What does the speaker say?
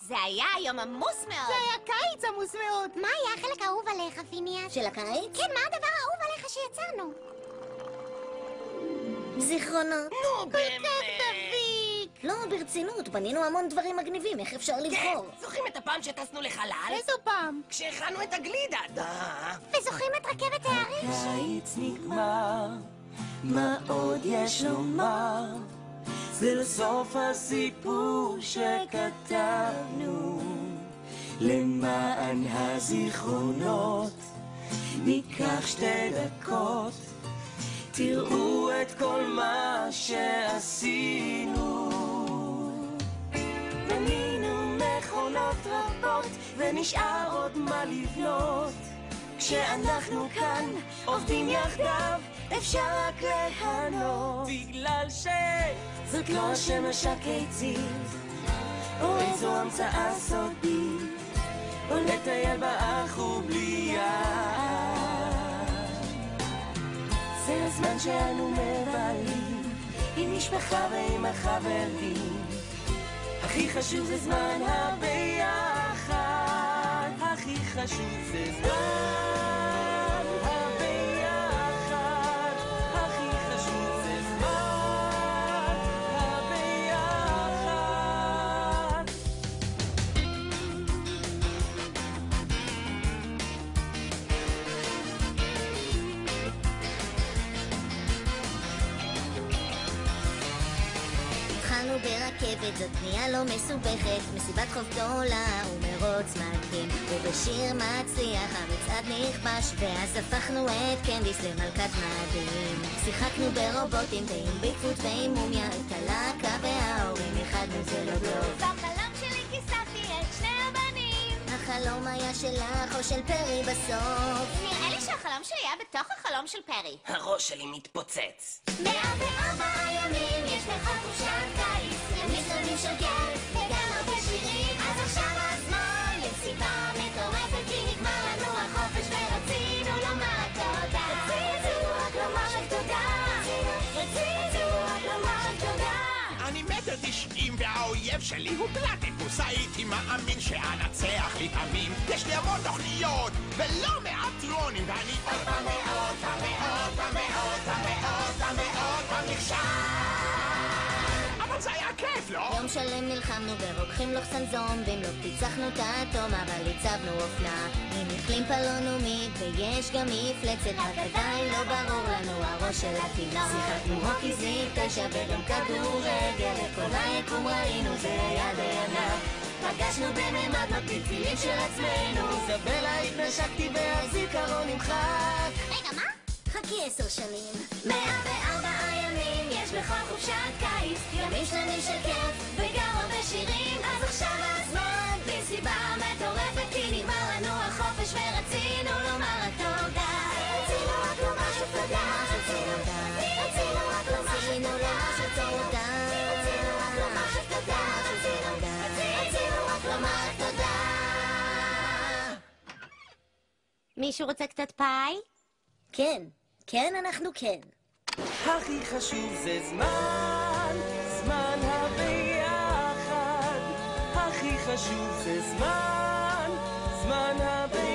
זה היה יום עמוס מאוד. זה היה קיץ עמוס מאוד. מה היה החלק האהוב עליך, פיניאס? של הקיץ? כן, מה הדבר האהוב עליך שיצרנו? זיכרונות. נו, באמת. דביק. לא, ברצינות, בנינו המון דברים מגניבים, איך אפשר לבחור? כן, זוכרים את הפעם שטסנו לחלל? איזו פעם? כשהכנו את הגלידה, וזוכרים את רכבת העריש? הקיץ נגמר, מה עוד יש לומר? זה לסוף הסיפור שכתבנו, למען הזיכרונות ניקח 2 דקות, תראו את כל מה שעשינו. בנינו מכונות רבות ונשאר עוד מה לבנות, כשאנחנו כאן עובדים יחדיו אפשר רק להנות, בגלל שזאת לא השמש הקיצית או איזו המצאה סודית או לטייל באח ובלי יד. זה הזמן שאנו מבלים עם משפחה ועם החברים, הכי חשוב זה זמן הביחד, הכי חשוב זה זמן הביחד, הכי חשוב זה זמן הביחד. התחלנו ברכבת, זאת בנייה לא מסובכת, מסיבת חוף גדולה ומרוץ מדהים, ובשיר מצליח המצעד נכבש, ואז הפכנו את קנדיס למלכת מדהים. שיחקנו ברובוטים ועם ביגפוט ועם מומיה, את הלהקה וההורים איחדנו, זה לא טוב. בחלום שלי כיספתי את 2 הבנים. החלום היה שלך או של פרי בסוף. נראה לי שהחלום שלי היה בתוך החלום של פרי. הראש שלי מתפוצץ. 104 ימים יש לך חופשת קיץ, ימים של כיף וגם הרבה שירים. אז עכשיו הזמן למסיבה מטורפת, כי נגמר לנו החופש ורצינו לומר תודה. רצינו רק לומר רק תודה. רצינו רק לומר רק תודה. אני 1.90 והאויב שלי הוא פלטיקוס, הייתי מאמין שאנצח לפעמים. יש לי המון תוכניות ולא מעט טרונים, ואני עוד פעם ועוד פעם ועוד פעם ועוד פעם ועוד פעם ועוד פעם נכשל. אבל זה היה כיף, לא? יום שלם נלחמנו ברוקחים לוחסן זומבים, לא פיצחנו את האטום אבל הצבנו אופנה עם החלים פלונומית ויש גם מפלצת, רק עדיין לא ברור לנו הראש של התינוק. שיחקנו הוקי זיק 9 וגם כדורגל, לכל היקום ראינו זה היה די ענק. פגשנו בממד מפיצילים של עצמנו, איזבלה התנשקתי והזיכרון נמחק. רגע, מה? חכי 10 שנים. 104 ימים יש לך חופשת קיץ, ימים שלמים של כיף וגם הרבה שירים. אז עכשיו הזמן במסיבה מטורפת, כי נגמר לנו החופש ורצינו לומר רק תודה. רצינו רק לומר שתודה. רצינו רק לומר שתודה. רצינו רק לומר שתודה. רצינו רק לומר תודה. מישהו רוצה קצת פאי? כן, כן אנחנו כן. הכי חשוב זה זמן, זמן הביחד, הכי חשוב זה זמן, זמן הביחד.